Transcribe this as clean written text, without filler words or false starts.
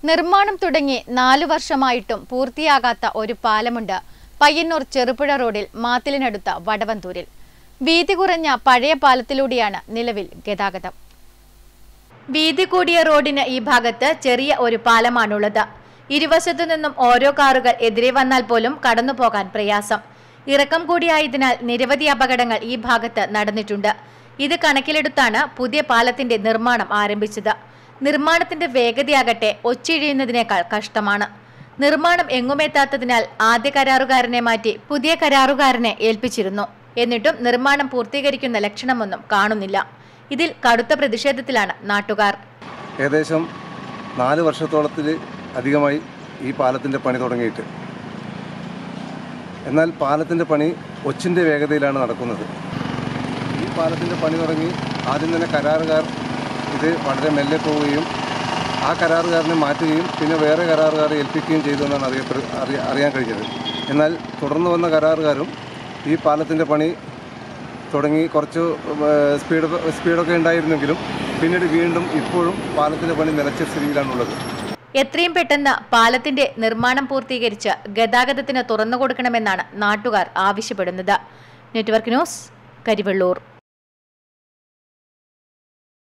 നിർമ്മാണം തുടങ്ങി 4 വർഷമായിട്ടും പൂർത്തിയാകാത്ത ഒരു പാലമുണ്ട് പയ്യന്നൂർ ചെറുപുഴ റോഡിൽ മാത്തിലിനടുത്ത വടവന്തൂരിൽ. വീതി കുറഞ്ഞ പഴയ പാലത്തിലൂടെയാണ് നിലവിൽ ഗതാഗതം. വീതി കൂടിയ റോഡിന് ഈ ഭാഗത്ത് ചെറിയ ഒരു പാലമാണുള്ളത്. ഇരുവശത്തു നിന്നും ഓരോ കാറുകൾ എതിരെ വന്നാൽ പോലും കടന്നുപോകാൻ പ്രയാസം. ഇറക്കം കൂടിയായതിനാൽ നിരവധി അപകടങ്ങൾ ഈ ഭാഗത്ത് നടന്നിട്ടുണ്ട്. ഇത് കണക്കിലെടുത്താണ് പുതിയ പാലത്തിന്റെ നിർമ്മാണം ആരംഭിച്ചത്. നിർമ്മാണത്തിന്റെ വേഗതയാകട്ടെ ഒച്ചിഴിയുന്നതിനേക്കാൾ കഷ്ടമാണ്. നിർമ്മാണം എങ്ങുമെത്താത്തതിനാൽ ആദ്യ കരാറുകാരനെ മാറ്റി പുതിയ കരാറുകാരനെ ഏൽപ്പിച്ചിരുന്നു. എന്നിട്ടും നിർമ്മാണം പൂർത്തീകരിക്കുന്ന ലക്ഷണമൊന്നും കാണുന്നില്ല. ഇതിൽ കടുത്ത പ്രതിഷേധത്തിലാണ് നാട്ടുകാർ. ഏകദേശം 4 വർഷത്തോളത്തിൽ അധികമായി ഈ പാലത്തിൻ്റെ പണി തുടങ്ങിയിട്ട്. എന്നാൽ പാലത്തിൻ്റെ പണി ഒച്ചിൻ്റെ വേഗതയിലാണ് നടക്കുന്നത്. ഈ പാലത്തിൻ്റെ പണി തുടങ്ങി ആദ്യം തന്നെ കരാറുകാർ ഇത് വളരെ മെല്ലെ പോവുകയും ആ കരാറുകാരനെ മാറ്റുകയും പിന്നെ വേറെ കരാറുകാരെ ഏൽപ്പിക്കുകയും ചെയ്തു എന്നാണ് അറിയാൻ കഴിഞ്ഞത്. എന്നാൽ തുടർന്ന് വന്ന കരാറുകാരും ഈ പാലത്തിൻ്റെ പണി തുടങ്ങി കുറച്ച് സ്പീഡൊക്കെ ഉണ്ടായിരുന്നെങ്കിലും പിന്നീട് വീണ്ടും ഇപ്പോഴും പാലത്തിൻ്റെ പണി നിലച്ച സ്ഥിതിയിലാണുള്ളത്. എത്രയും പെട്ടെന്ന് പാലത്തിന്റെ നിർമ്മാണം പൂർത്തീകരിച്ച് ഗതാഗതത്തിന് തുറന്നു കൊടുക്കണമെന്നാണ് നാട്ടുകാർ ആവശ്യപ്പെടുന്നത്. Network news, Karivellur.